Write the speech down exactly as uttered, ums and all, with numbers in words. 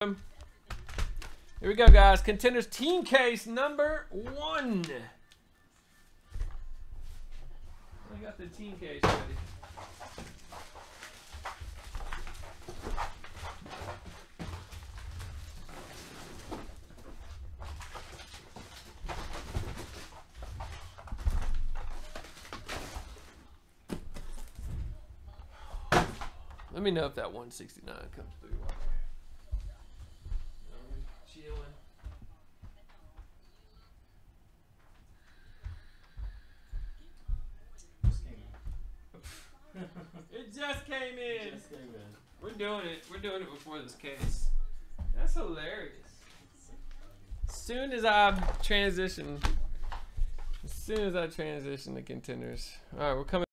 Here we go, guys. Contenders team case number one. I got the team case ready. Let me know if that one sixty-nine comes through. Chilling. It just came in. It just came in. We're doing it. We're doing it before this case. That's hilarious. As soon as I transition, as soon as I transition to contenders. All right, we're coming.